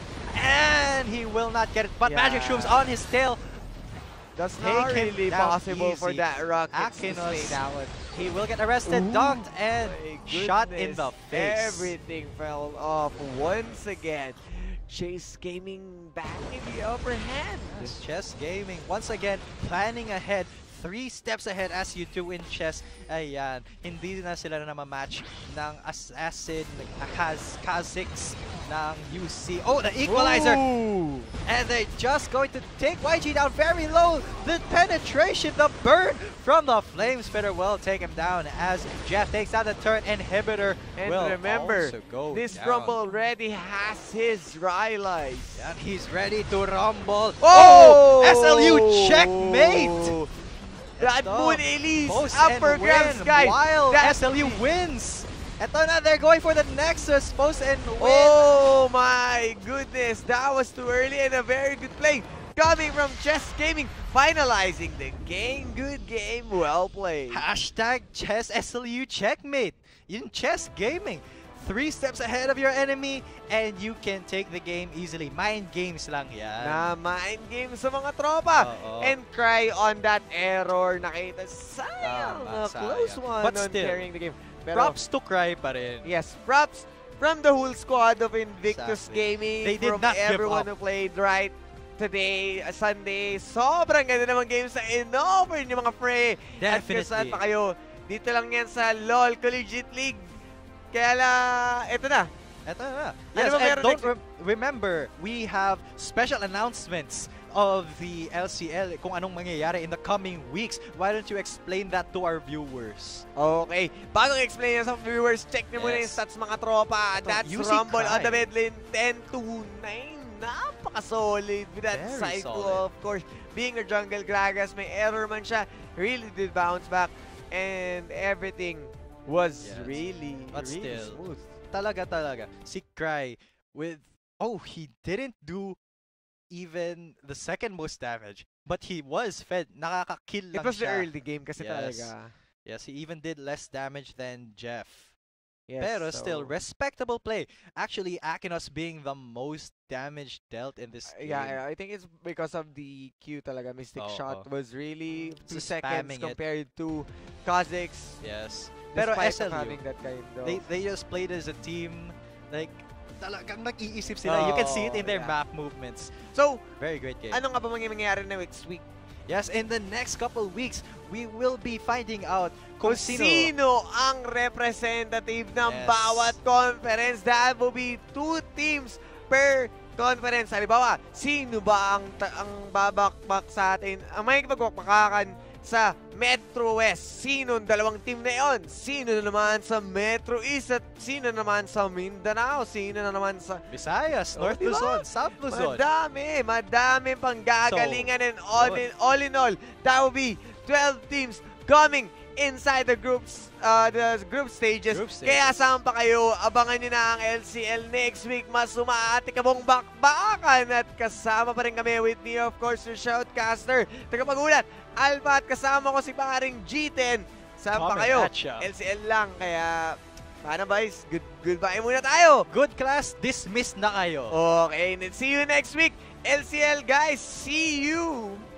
And he will not get it. But Yeah. Magic Shroom's on his tail. That's Take not him really down possible for easy. that Rocket to Akinos. slay that one. He will get arrested, Ooh, dunked, and my shot in the goodness. face. Everything fell off once again. Chase Gaming back in the upper hand. This chess gaming, once again, planning ahead. Three steps ahead as you do in chess. Ayan, hindi na sila na match ng Assassin, Kaz, Kha'Zix ng U C. Oh, the equalizer! Ooh. And they're just going to take Y G down very low. The penetration, the burn from the Flame Spitter will take him down as Jeff takes down the turret. Inhibitor And will remember, also go this down. Rumble already has his Rylai's. And he's ready to rumble. Oh! S L U checkmate! That Ito, Moon Elise post upper and grabs win guy. while That- S L U wins. Ito na, they're going for the Nexus. Post and win. Oh my goodness, that was too early and a very good play coming from Chess Gaming, finalizing the game. Good game, well played. Hashtag chess S L U checkmate. In chess gaming, three steps ahead of your enemy and you can take the game easily. Mind games lang yan. Na mind game sa mga tropa. Oo. And Cry on that error. Nakita, sayang. Tama, A close sayang. one But on still, carrying the game. Pero, Props to Cry pa rin. yes, props from the whole squad of Invictus Exactly. Gaming. They did from not give everyone up. who played right today, uh, Sunday. Sobrang ganda naman games sa in-offer niyo mga pre. At kung saan Definitely. pa kayo, dito lang yan sa LOL Collegiate League. Kaya la, eto na. Eto na. Ano Yes, ba and meron don't next? re- remember, we have special announcements of the L C L kung anong mangyayari in the coming weeks. Why don't you explain that to our viewers? Okay. Bagong explain yan sa viewers, check niyo muna yung Yes. stats mga tropa. Ito, That's U C Rumble Cry. on the mid lane, ten to nine. Napaka-solid with that Very cycle, solid. of course. Being a jungle Gragas, may error man siya. Really did bounce back. And everything was Yes. really, But really still, smooth. Talaga talaga. Si Cry with, oh, he didn't do even the second most damage, but he was fed. Nakaka-kill It lang was the siya. early game kasi Yes. talaga. Yes, he even did less damage than Jeff. Yes, Pero still, so- respectable play. Actually, Akinos being the most damage dealt in this Uh, game. Yeah, I think it's because of the Q talaga. Mystic Oo. Shot was really two Just seconds spamming it. compared to Kha'Zix. Yes. Pero Despite S L U, of having that kind of... they, they just played as a team. Like, talagang nag-iisip sila. You can see it in their Oh, map movements. So, Very great game. ano nga ba mangyayari na next week? Yes, in the next couple weeks, we will be finding out Kung kung sino. sino ang representative ng Yes. bawat conference. That will be two teams per conference. Halimbawa, sino ba ang, ta- ang babakbak sa atin, ang may pagbakbakakan sa Metro West? Sino ang dalawang team na yon? Sino na naman sa Metro East at sino naman sa Mindanao? Sino na naman sa... Visayas, Oh, North diba? Luzon, South Luzon. Madami, madami pang gagalingan and all in, all in all, that will be twelve teams coming inside the groups, uh, the group stages. Group stages. Kaya saan pa kayo, abangan nyo na ang L C L next week. Mas sumaati ka mong bakbakan at kasama pa rin kami with me, of course, your shoutcaster, tagapagulat, Alpha, at kasama ko si paring G ten. Saan pa Coming kayo? at ya. L C L lang, kaya paano guys? Good, goodbye muna tayo. Good class, dismissed na kayo. Okay, and see you next week. L C L guys, see you!